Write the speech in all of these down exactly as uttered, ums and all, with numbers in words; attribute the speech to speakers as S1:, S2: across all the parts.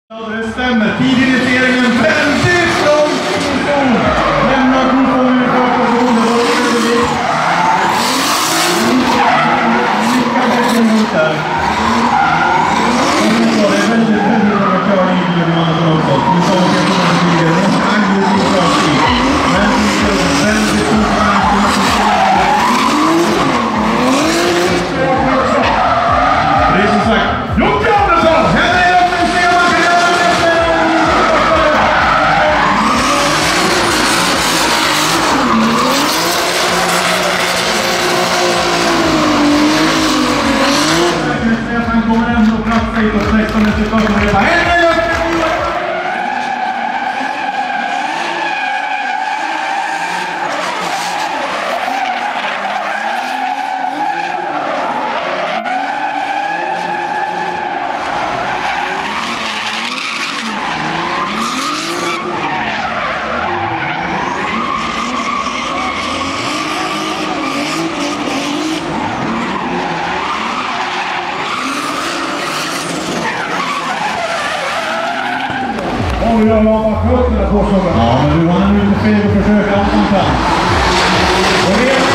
S1: Ja, det stämmer. Tidiniteringen väldigt långt ifrån. Lämnar konformen i förpositionen. Då är det lika bättre mot där. Det är väldigt väldigt bra körning i Björnmannen också. Nu sa vi att det blir en aggressiv körning. Men det är väldigt konkurrens. Det är som sagt Jocke Andersson! Här är det! Han kommer ändå platsa i på sexton sekunder. Jag la bara fötterna på sådär. Ja, men du har nu inte fel att försöka allt man kan. Och det är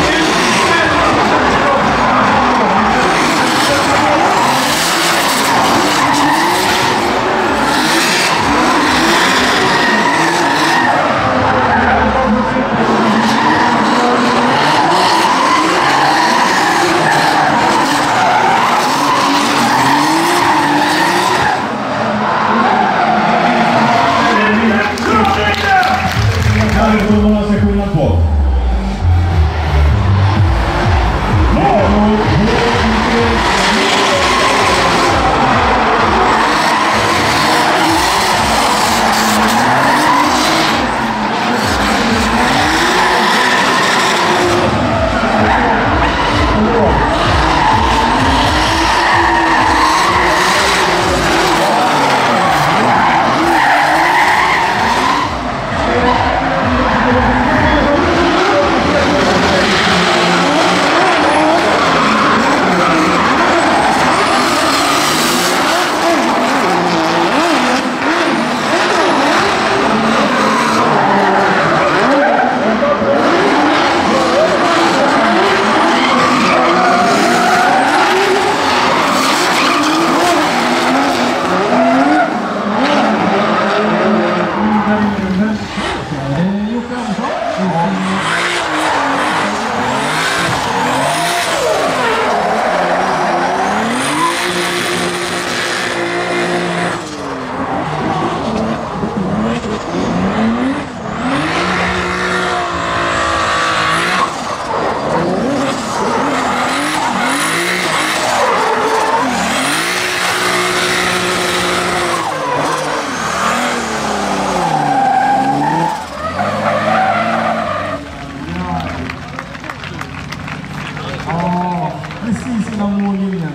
S1: precis innan mållinjen.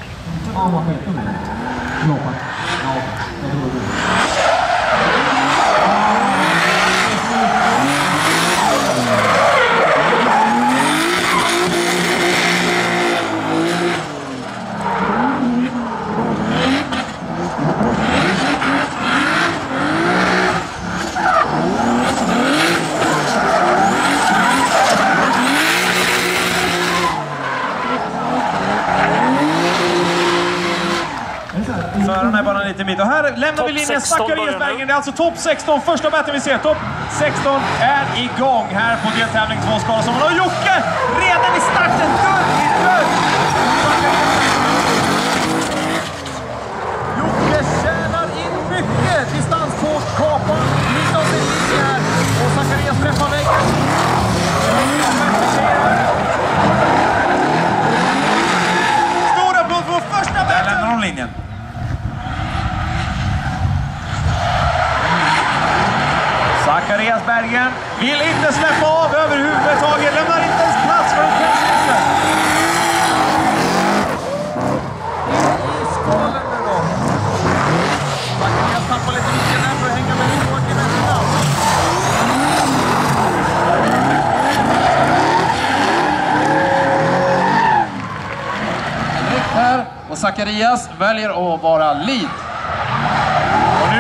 S1: Fan vad skett med det. Loppat. Ja, jag tror det.
S2: Förarna är bara lite mitt. Och här lämnar vi linjen Zackariasbergen. Det är alltså topp sexton. Första batten vi ser. Topp sexton är igång här på deltävling två Skarasommar. Och Jocke redan i starten. Dörr i dörr. Jocke tjänar in mycket. Distans på kapan. nitton linjer här. Och Zackarias träffar väggen. Stora blod på första batten. Där lämnar de linjen. Zackariasbergen vill inte släppa av överhuvudtaget, lämnar inte ens plats för en kvällsvissel. I skålen nu då. Zackarias tappar lite mycket där för att hänga med Joakim Wetterdahl. Direkt här och Zackarias väljer att vara lead. Och nu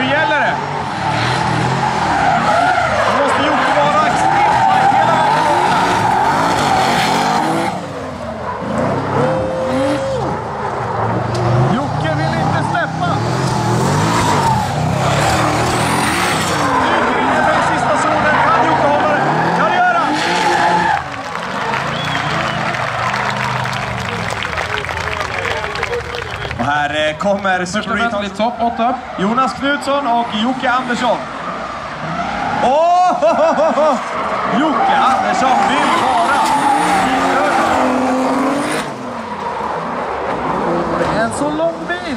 S2: kommer
S3: Första bästa i topp åtta.
S2: Jonas Knutsson och Jocke Andersson. Åh! Oh! Jocke Andersson vill vara
S3: En så lång bil.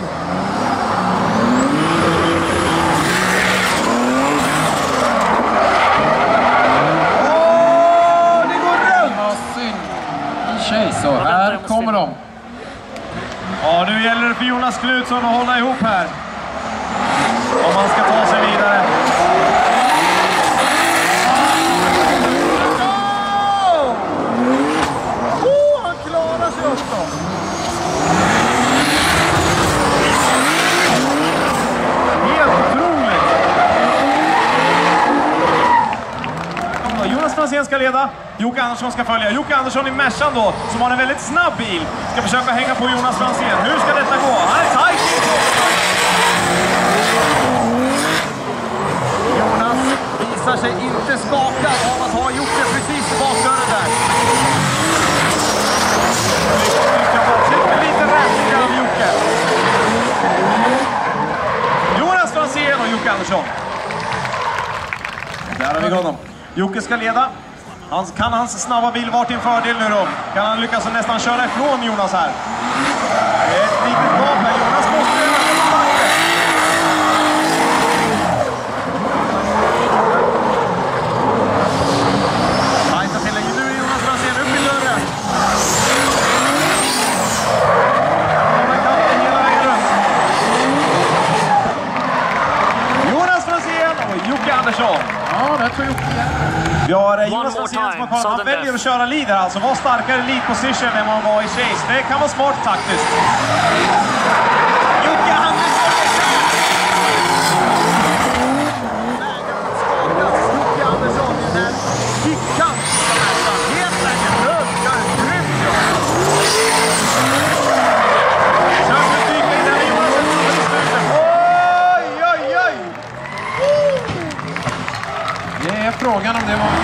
S2: Åh, det går runt!
S3: Vad synd. I tjej så, här kommer de.
S2: Ja, nu gäller det för Jonas Knutsson att hålla ihop här. Om man ska ta sig vidare. Oh, han klarar sig också. Helt otroligt. Jonas Franzén ska leda. Jocke Andersson ska följa. Jocke Andersson i Mercan då, som har en väldigt snabb bil, ska försöka hänga på Jonas Franzén. Hur ska detta gå? Han är tajt! Jonas visar sig inte skakad av att ha Jocke precis i bakdörren där. Lite rätt av Jocke. Jonas Franzén och Jocke Andersson. Där har vi honom. Jocke ska leda. Han, kan hans snabba bil vara till en fördel nu då? Kan han lyckas nästan köra ifrån Jonas här? Det är ett litet gap här. Jonas måste ju nästan få starten. Tajta till en. Nu är Jonas Franzén upp i dörren. Han har kappen hela vägen runt. Jonas Franzén och Jocke Andersson.
S3: Ja, det tror jag Jocke.
S2: Vi har Jonas Franzén som har kvar. Han väljer att köra lead här, alltså var starkare lead position än man var i chase. Det kan vara smart taktiskt. Jocke Andersson är klar! Jocke Andersson i den här kickan. Helt enkelt rökar grymt jobb. Försöker dyka in där Jonas är snabb i slutet. Oj, oj, oj!
S3: Det är frågan om det var...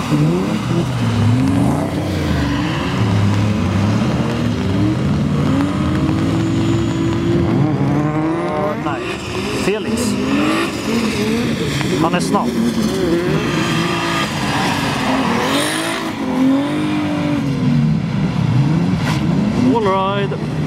S4: Nej, Felix. Han är snabb. All right.